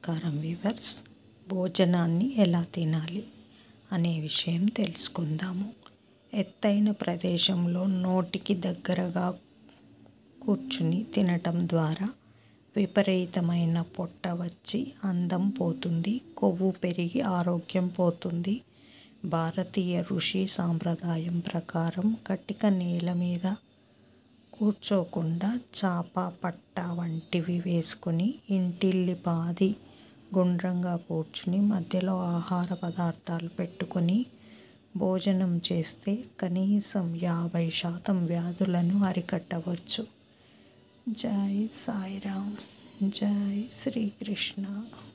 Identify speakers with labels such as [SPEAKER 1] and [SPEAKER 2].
[SPEAKER 1] నమస్కారం వ్యూవర్స్. భోజనాన్ని ఎలా తినాలి అనే విషయం తెలుసుకుందాము. ఎత్తైన ప్రదేశంలో నోటికి దగ్గరగా కూర్చుని తినటం ద్వారా విపరీతమైన పొట్ట వచ్చి అందం పోతుంది, కొవ్వు పెరిగి ఆరోగ్యం పోతుంది. భారతీయ ఋషి సాంప్రదాయం ప్రకారం కటిక నేల మీద కూర్చోకుండా చాప, పట్ట వంటివి వేసుకుని ఇంటిల్లిపాది గుండ్రంగా కూర్చుని మధ్యలో ఆహార పదార్థాలు పెట్టుకొని భోజనం చేస్తే కనీసం 50% వ్యాధులను అరికట్టవచ్చు. జై సాయిరామ్, జై శ్రీకృష్ణ.